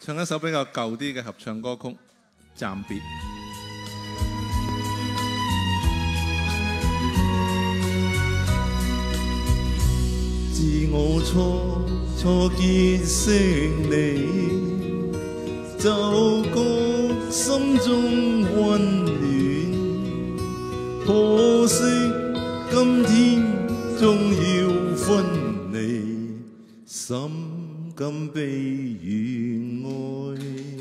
唱一首比較舊啲嘅合唱歌曲《暫別》。 自我初結識你，就覺心中溫暖。可惜今天終要分離，心甘被原愛。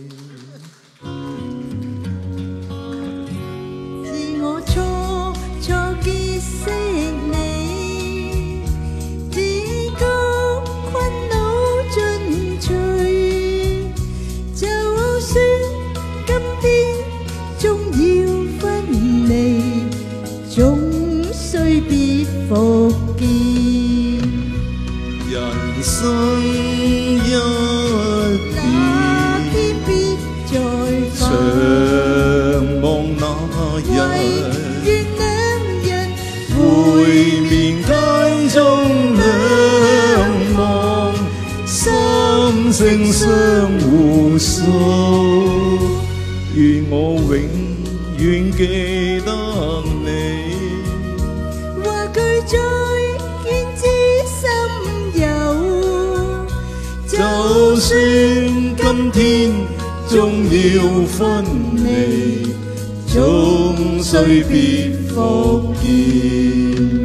自我初結識你，只覺困惱盡除，就算今天終要分離，總須別復見。 人生一那天必再長望那日， 願兩人會面街中兩望，心聲相互訴。願我永遠記得你， 話句再見知心有， 就算今天終要分離，終須別復見。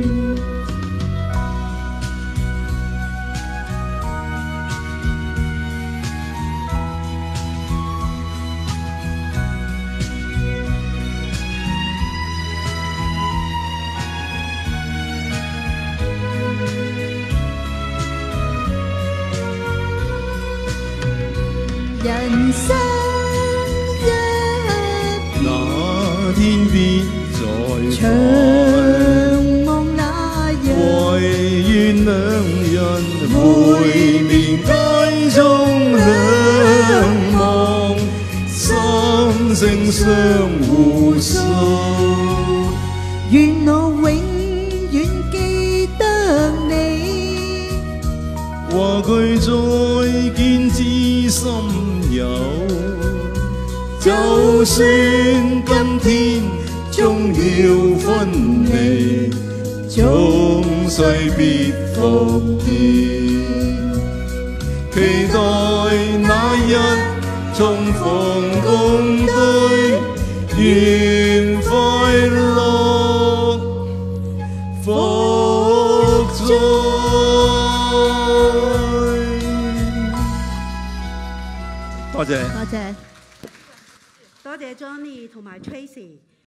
人生一那天必再長會， 望那日， 唯願兩人會面街中兩望，心聲相互訴。 願我永遠記得你， 話句再見知心有，就算今天終要分離，終須別復見。期待那日重逢共對，願快樂復在。多謝， 多謝。 多謝 Johnny 同埋 Tracy。